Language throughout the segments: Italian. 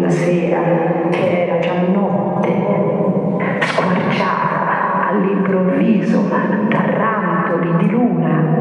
quella sera, che era già notte, squarciata all'improvviso da rantoli di luna.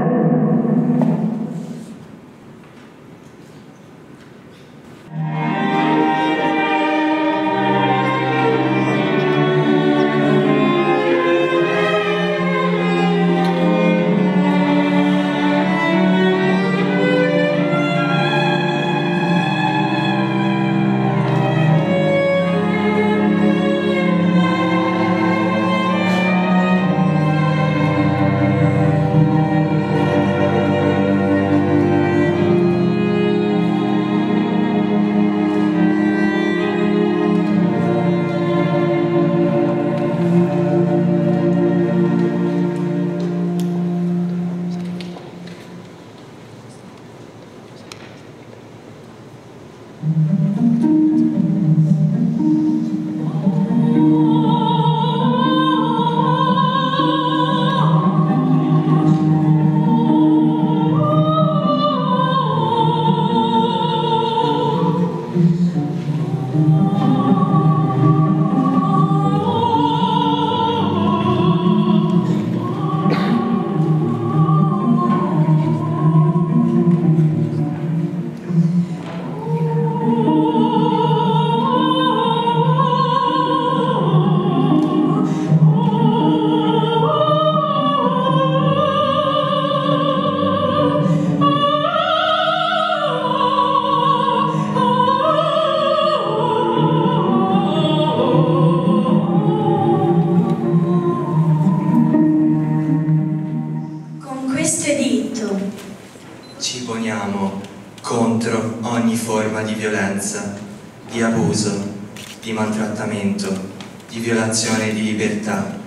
Ci poniamo contro ogni forma di violenza, di abuso, di maltrattamento, di violazione di libertà.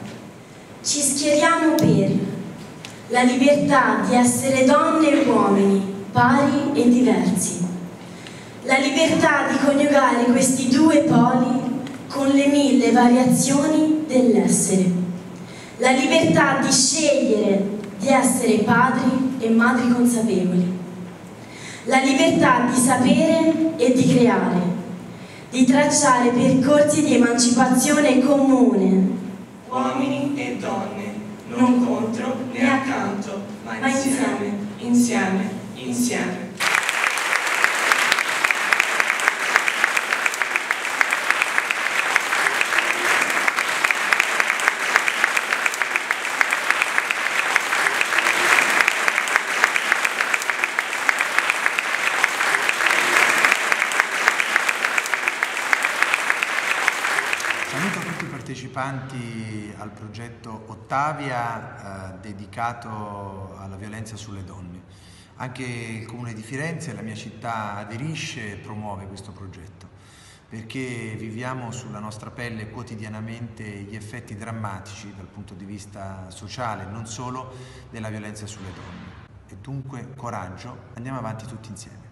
Ci schieriamo per la libertà di essere donne e uomini, pari e diversi. La libertà di coniugare questi due poli con le 1000 variazioni dell'essere. La libertà di scegliere di essere padri e madri consapevoli. La libertà di sapere e di creare, di tracciare percorsi di emancipazione comune. Uomini e donne, non contro né accanto, ma insieme, insieme, insieme. Saluto tutti i partecipanti al progetto Ottavia dedicato alla violenza sulle donne. Anche il Comune di Firenze, la mia città, aderisce e promuove questo progetto perché viviamo sulla nostra pelle quotidianamente gli effetti drammatici dal punto di vista sociale, non solo, della violenza sulle donne. E dunque coraggio, andiamo avanti tutti insieme.